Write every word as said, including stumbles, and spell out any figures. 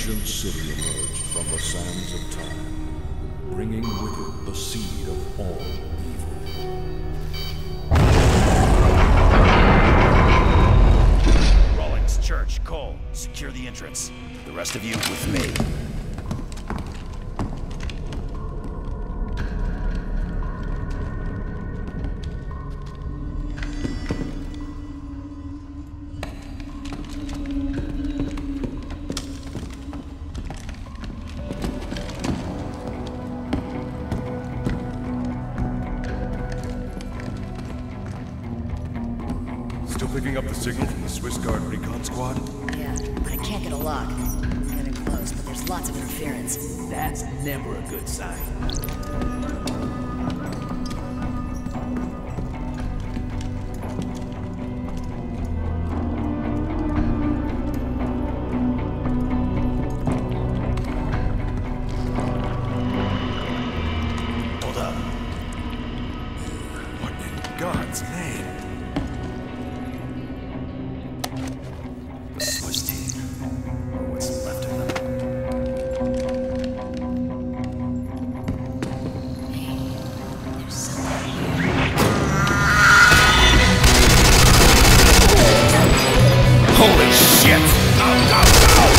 ancient city emerged from the sands of time, bringing with it the seed of all evil. Rawlings, Church, Cole, secure the entrance. The rest of you with me. Still picking up the signal from the Swiss Guard recon squad? Yeah, but I can't get a lock. I'm getting close, but there's lots of interference. That's never a good sign. Hold up. What in God's name? The Swiss team. Or what's left of them. There's something here. Holy shit! Go, go, go!